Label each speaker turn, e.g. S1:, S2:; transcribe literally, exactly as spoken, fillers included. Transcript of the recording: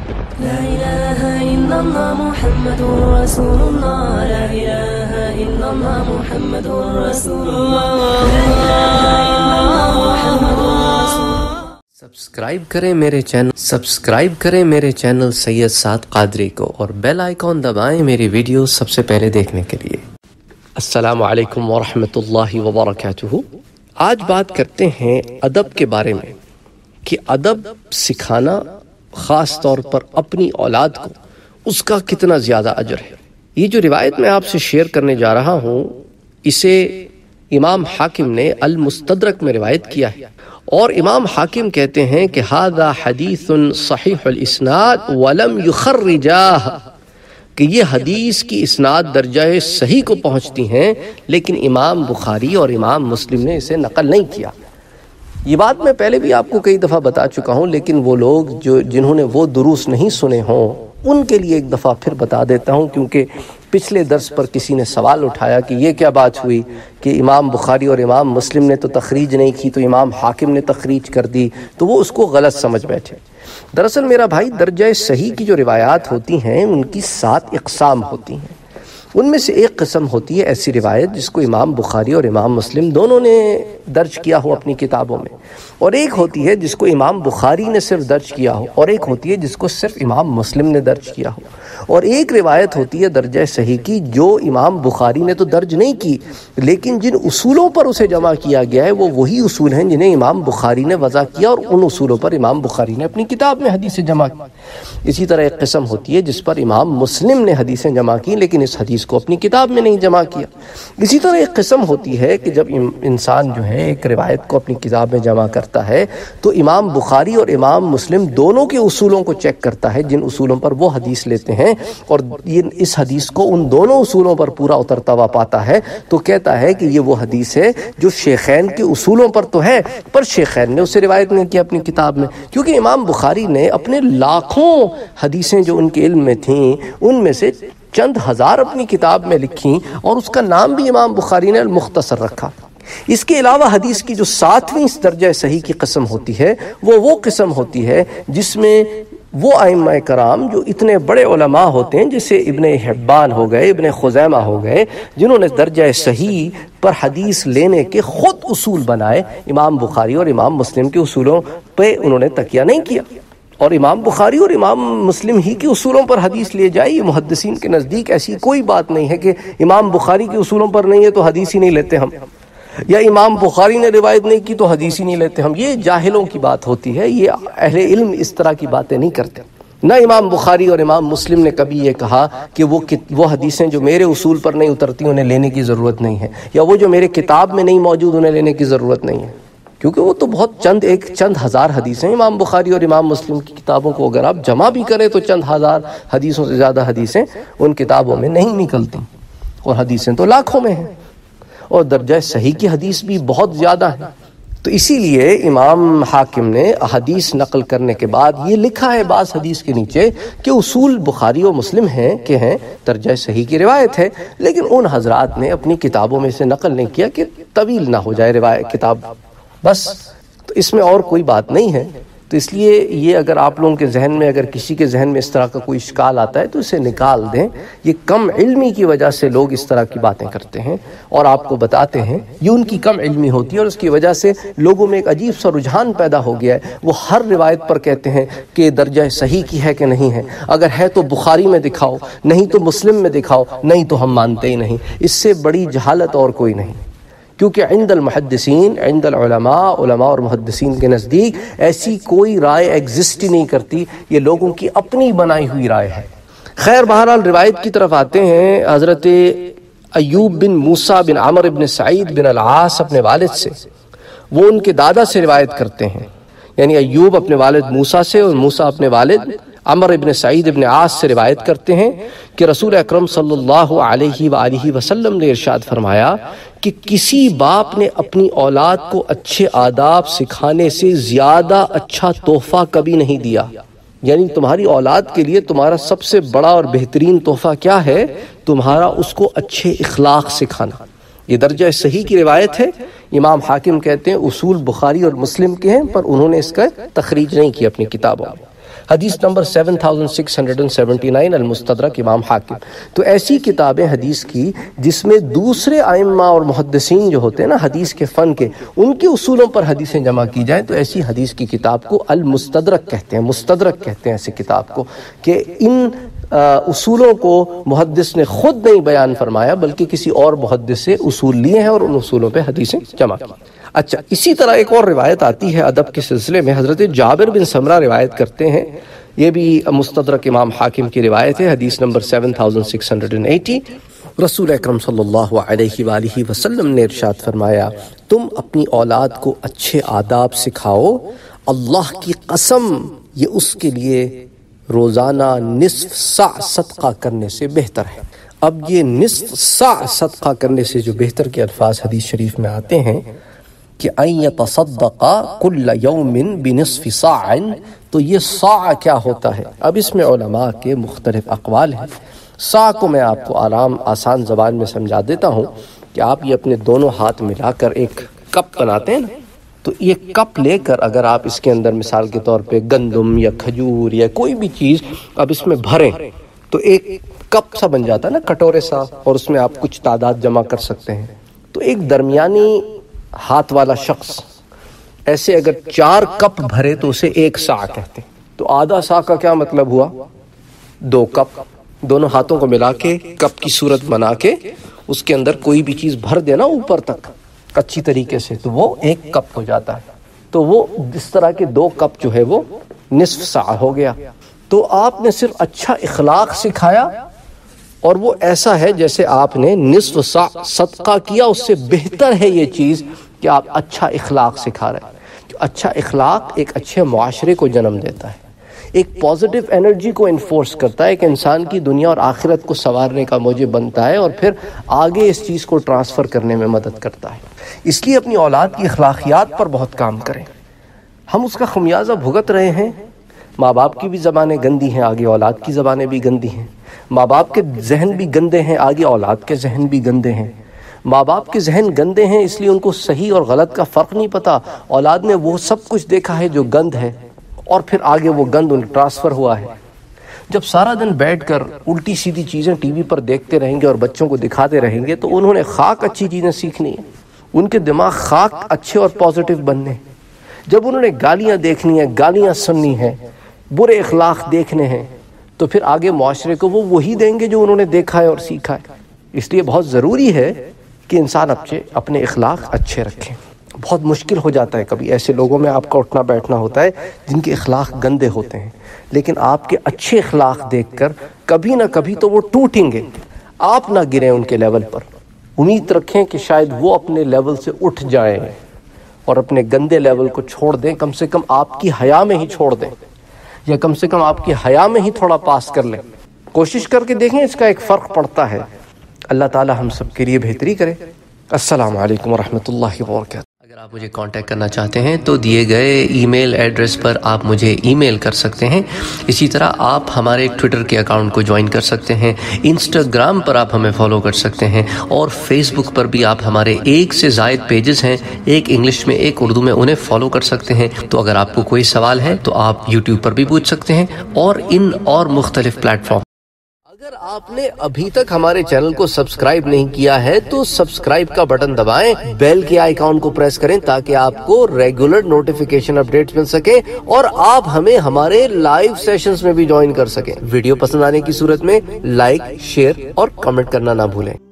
S1: لا إله إلا الله محمد رسول الله لا إله إلا الله محمد رسول الله لا إله إلا الله محمد رسول الله.
S2: سبسکرائب کریں میرے چینل سبسکرائب کریں میرے چینل سید سعد قادری کو اور بیل آئیکن دبائیں میری ویڈیو سب سے پہلے دیکھنے کے لیے. السلام علیکم ورحمۃ اللہ وبرکاتہ. آج بات کرتے ہیں ادب کے بارے میں کہ ادب سکھانا خاص طور پر اپنی اولاد کو اس کا کتنا زیادہ اجر ہے. یہ جو روایت میں آپ سے شیئر کرنے جا رہا ہوں اسے امام حاکم نے المستدرک میں روایت کیا ہے، اور امام حاکم کہتے ہیں کہ ھذا حدیث صحیح الاسناد ولم یخرجاہ، کہ یہ حدیث کی اسناد درجہ صحیح کو پہنچتی ہیں لیکن امام بخاری اور امام مسلم نے اسے نقل نہیں کیا. یہ بات میں پہلے بھی آپ کو کئی دفعہ بتا چکا ہوں، لیکن وہ لوگ جو جنہوں نے وہ دروس نہیں سنے ہوں ان کے لیے ایک دفعہ پھر بتا دیتا ہوں، کیونکہ پچھلے درس پر کسی نے سوال اٹھایا کہ یہ کیا بات ہوئی کہ امام بخاری اور امام مسلم نے تو تخریج نہیں کی تو امام حاکم نے تخریج کر دی، تو وہ اس کو غلط سمجھ بیٹھے. دراصل میرا بھائی درجہ صحیح کی جو روایات ہوتی ہیں ان کی سات اقسام ہوتی ہیں. ان میں سے ایک قسم ہوتی ہے ایسی روایت جس کو امام بخاری اور امام مسلم دونوں نے درج کیا ہو اپنی کتابوں میں، اور ایک ہوتی ہے جس کو امام بخاری نے صرف درج کیا ہو، اور ایک ہوتی ہے جس کو صرف امام مسلم نے درج کیا ہو، اور ایک روایت ہوتی ہے درجہ صحیح کی جو امام بخاری نے تو درج نہیں کی لیکن جن اصولوں پر اسے جمع کیا گیا ہے وہ وہی اصول ہیں جنہیں امام بخاری نے وضع کیا، اور ان اصولوں پر امام بخاری نے اپنی کتاب میں حدیثیں جمع کی. اسی طرح ایک قسم ہوتی ہے جس پر امام مسلم نے حدیثیں جمع کی لیکن اس حدیث کو اپنی کتاب میں نہیں جمع کیا. اسی طرح ایک قسم ہوتی ہے کہ جب انسان جو ہے ایک روایت کو اپنی کتاب میں جمع کرتا ہے تو امام بخاری اور امام مسلم دونوں کے اصولوں کو چیک کرتا ہے جن اصولوں پر وہ حدیث لیتے ہیں، اور یہ اس حدیث کو ان دونوں اصولوں پر پورا اترتا ہوا پاتا ہے تو کہتا ہے کہ یہ وہ حدیث ہے جو شیخین کے اصولوں پر تو ہے پر شیخین نے اسے روایت نہیں کیا اپنی کتاب میں، کیونکہ امام بخاری نے اپنے لاکھوں حدیثیں جو ان کے علم میں تھیں ان میں سے چند ہزار اپنی کتاب میں لکھیں، اور اس کا نام بھی امام بخاری نے المختصر رکھا. اس کے علاوہ حدیث کی جو ساتویں درجہ صحیح کی قسم ہوتی ہے وہ وہ قسم ہوتی ہے جس میں وہ ائمہ کرام جو اتنے بڑے علماء ہوتے ہیں جیسے ابن حبان ہو گئے، ابن خزیمہ ہو گئے، جنہوں نے درجہ صحیح پر حدیث لینے کے خود اصول بنائے. امام بخاری اور امام مسلم کے اصولوں پہ انہوں نے تکیہ نہیں کیا، اور امام بخاری اور امام مسلم ہی کے اصولوں پر حدیث لیے جائے. یہ محدثین کے نزدیک ایسی کوئی بات نہیں ہے کہ امام بخاری کے اصولوں پر نہیں ہے تو حدیث ہی نہیں لیتے ہم، یا امام بخاری نے روایت نہیں کی تو حدیث ہی نہیں لیتے ہم. یہ جاہلوں کی بات ہوتی ہے، یہ اہل علم اس طرح کی باتیں نہیں کرتے. نہ امام بخاری اور امام مسلم نے کبھی یہ کہا کہ وہ وہ حدیثیں جو میرے اصول پر نہیں اترتی انہیں لینے کی ضرورت نہیں ہے، یا وہ جو میرے کتاب میں نہیں موجود انہیں لینے کی ضرورت نہیں ہے، کیونکہ وہ تو بہت چند ایک چند ہزار حدیثیں امام بخاری اور امام مسلم کی کتابوں کو اگر آپ جمع بھی کریں تو چند ہزار حدیثوں سے زیادہ حدیثیں ان کتابوں میں نہیں نکلتی، اور حدیثیں تو لاکھوں میں ہیں، اور درجہ صحیح کی حدیث بھی بہت زیادہ ہے. تو اسی لیے امام حاکم نے حدیث نقل کرنے کے بعد یہ لکھا ہے بعض حدیث کے نیچے کہ اصول بخاری و مسلم ہیں کہ ہیں درجہ صحیح کی روایت ہے، لیکن ان حضرات نے اپنی کتابوں میں سے نقل نہیں کیا کہ طویل نہ ہو جائے روایت کتاب، بس. تو اس میں اور کوئی بات نہیں ہے. تو اس لیے یہ اگر آپ لوگوں کے ذہن میں اگر کسی کے ذہن میں اس طرح کا کوئی اشکال آتا ہے تو اسے نکال دیں. یہ کم علمی کی وجہ سے لوگ اس طرح کی باتیں کرتے ہیں اور آپ کو بتاتے ہیں، یہ ان کی کم علمی ہوتی ہے، اور اس کی وجہ سے لوگوں میں ایک عجیب سا رجحان پیدا ہو گیا ہے. وہ ہر روایت پر کہتے ہیں کہ درجہ صحیح کی ہے کہ نہیں ہے، اگر ہے تو بخاری میں دکھاؤ، نہیں تو مسلم میں دکھاؤ، نہیں تو ہم مانتے ہی نہیں. اس سے بڑی جہالت اور کوئی نہیں، کیونکہ عند المحدثین، عند العلماء، علماء اور محدثین کے نزدیک ایسی کوئی رائے ایگزسٹ ہی نہیں کرتی، یہ لوگوں کی اپنی بنائی ہوئی رائے ہے. خیر بہرحال روایت کی طرف آتے ہیں. حضرت ایوب بن موسیٰ بن عمر بن سعید بن العاص اپنے والد سے، وہ ان کے دادا سے روایت کرتے ہیں، یعنی ایوب اپنے والد موسیٰ سے اور موسیٰ اپنے والد عمر ابن سعید ابن عاص سے روایت کرتے ہیں کہ رسول اکرم صلی اللہ علیہ وآلہ وسلم نے ارشاد فرمایا کہ کسی باپ نے اپنی اولاد کو اچھے آداب سکھانے سے زیادہ اچھا تحفہ کبھی نہیں دیا. یعنی تمہاری اولاد کے لیے تمہارا سب سے بڑا اور بہترین تحفہ کیا ہے؟ تمہارا اس کو اچھے اخلاق سکھانا. یہ درجہ صحیح کی روایت ہے. امام حاکم کہتے ہیں اصول بخاری اور مسلم کے ہیں، پر انہوں نے اس کا تخریج نہیں کیا اپنی کتابوں میں. حدیث number seven thousand six hundred and seventy nine المستدرک امام حاکم۔ تو ایسی کتابیں حدیث کی جس میں دوسرے ائمہ اور محدثین جو ہوتے ہیں نا حدیث کے فن کے، ان کے اصولوں پر حدیثیں جمع کی جائیں، تو ایسی حدیث کی کتاب کو المستدرک کہتے ہیں، مستدرک کہتے ہیں ایسی کتاب کو، کہ ان اصولوں کو محدث نے خود نہیں بیان فرمایا بلکہ کسی اور محدث سے اصول لیے ہیں اور ان اصولوں پہ حدیثیں جمع کی۔ اچھا، اسی طرح ایک اور روایت آتی ہے ادب کے سلسلے میں، حضرت جابر بن سمرہ روایت کرتے ہیں، یہ بھی مستدرک امام حاکم کی روایت ہے، حدیث number seven thousand six hundred and eighty. رسول اکرم صلی اللہ علیہ وآلہ وسلم نے ارشاد فرمایا، تم اپنی اولاد کو اچھے آداب سکھاؤ، اللہ کی قسم یہ اس کے لیے روزانہ نصف سع صدقہ کرنے سے بہتر ہے۔ اب یہ نصف سع صدقہ کرنے سے جو بہتر کے الفاظ حدیث شریف میں آتے ہیں کہ ان یتصدق کل یوم بنصف صاع، تو یہ صاع کیا ہوتا ہے؟ اب اس میں علماء کے مختلف اقوال ہیں۔ صاع کو میں آپ کو آرام آسان زبان میں سمجھا دیتا ہوں کہ آپ یہ اپنے دونوں ہاتھ ملا کر ایک کپ بناتے ہیں نا، تو یہ کپ لے کر اگر آپ اس کے اندر مثال کے طور پہ گندم یا کھجور یا کوئی بھی چیز اب اس میں بھریں تو ایک کپ سا بن جاتا ہے نا، کٹورے سا، اور اس میں آپ کچھ تعداد جمع کر سکتے ہیں۔ تو ایک درمیانی ہاتھ والا شخص ایسے اگر چار کپ بھرے تو اسے ایک سا کہتے ہیں۔ تو آدھا سا کا کیا مطلب ہوا؟ دو کپ، دونوں ہاتھوں کو ملا کے کپ کی صورت بنا کے اس کے اندر کوئی بھی چیز بھر دینا اوپر تک اچھی طریقے سے، تو وہ ایک کپ ہو جاتا ہے۔ تو وہ اس طرح کے دو کپ جو ہے وہ نصف سا ہو گیا۔ تو آپ نے صرف اچھا اخلاق سکھایا، اور وہ ایسا ہے جیسے آپ نے نصف سا صدقہ کیا، اس سے بہتر ہے یہ چیز کہ آپ اچھا اخلاق سکھا رہے ہیں۔ اچھا اخلاق ایک اچھے معاشرے کو جنم دیتا ہے، ایک پازیٹیو انرجی کو انفورس کرتا ہے، ایک انسان کی دنیا اور آخرت کو سنوارنے کا موجب بنتا ہے، اور پھر آگے اس چیز کو ٹرانسفر کرنے میں مدد کرتا ہے۔ اس لیے اپنی اولاد کی اخلاقیات پر بہت کام کریں۔ ہم اس کا خمیازہ بھگت رہے ہیں، ماں باپ کی بھی زبانیں گندی ہیں، آگے اولاد کی زبانیں بھی گندی ہیں، ماں باپ کے ذہن بھی گندے ہیں، آگے اولاد کے ذہن بھی گندے ہیں۔ ماں باپ کے ذہن گندے ہیں اس لیے ان کو صحیح اور غلط کا فرق نہیں پتا، اولاد نے وہ سب کچھ دیکھا ہے جو گند ہے، اور پھر آگے وہ گند ان ٹرانسفر ہوا ہے۔ جب سارا دن بیٹھ کر الٹی سیدھی چیزیں ٹی وی پر دیکھتے رہیں گے اور بچوں کو دکھاتے رہیں گے تو انہوں نے خاک اچھی چیزیں سیکھنی ہیں، ان کے دماغ خاک اچھے اور پازیٹیو بننے۔ جب انہوں نے گالیاں دیکھنی ہیں، گالیاں سننی ہیں، برے اخلاق دیکھنے ہیں، تو پھر آگے معاشرے کو وہ وہی دیں گے جو انہوں نے دیکھا ہے اور سیکھا ہے۔ اس لیے بہت ضروری ہے کہ انسان اپنے اپنے اخلاق اچھے رکھیں۔ بہت مشکل ہو جاتا ہے کبھی ایسے لوگوں میں آپ کا اٹھنا بیٹھنا ہوتا ہے جن کے اخلاق گندے ہوتے ہیں، لیکن آپ کے اچھے اخلاق دیکھ کر کبھی نہ کبھی تو وہ ٹوٹیں گے، آپ نہ گریں ان کے لیول پر۔ امید رکھیں کہ شاید وہ اپنے لیول سے اٹھ جائیں اور اپنے گندے لیول کو چھوڑ دیں، کم سے کم آپ کی حیا میں ہی چھوڑ دیں، یا کم سے کم آپ کی حیا میں ہی تھوڑا پاس کر لیں۔ کوشش کر کے دیکھیں، اس کا ایک فرق پڑتا ہے۔ اللہ تعالی ہم سب کے لیے بہتری کرے۔ السلام علیکم ورحمۃ اللہ وبرکاتہ۔ اگر آپ مجھے کانٹیکٹ کرنا چاہتے ہیں تو دیے گئے ای میل ایڈریس پر آپ مجھے ای میل کر سکتے ہیں۔ اسی طرح آپ ہمارے ٹویٹر کے اکاؤنٹ کو جوائن کر سکتے ہیں، انسٹاگرام پر آپ ہمیں فالو کر سکتے ہیں، اور فیس بک پر بھی آپ ہمارے ایک سے زائد پیجز ہیں، ایک انگلش میں ایک اردو میں، انہیں فالو کر سکتے ہیں۔ تو اگر آپ کو کوئی سوال ہے تو آپ یوٹیوب پر بھی پوچھ سکتے ہیں، اور ان اور مختلف پلیٹ فارم۔ اگر آپ نے ابھی تک ہمارے چینل کو سبسکرائب نہیں کیا ہے تو سبسکرائب کا بٹن دبائیں، بیل کے آئیکن کو پریس کریں تاکہ آپ کو ریگولر نوٹیفیکیشن اپڈیٹس مل سکے، اور آپ ہمیں ہمارے لائیو سیشنز میں بھی جوائن کر سکیں۔ ویڈیو پسند آنے کی صورت میں لائک، شیئر اور کمنٹ کرنا نہ بھولیں۔